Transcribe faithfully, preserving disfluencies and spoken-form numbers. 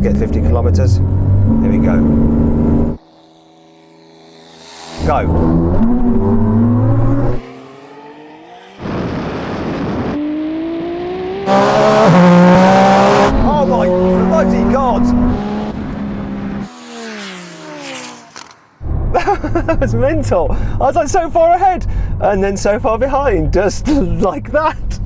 to get fifty kilometres. Here we go. Go. Oh my bloody God! That was mental. I was like so far ahead and then so far behind, just like that.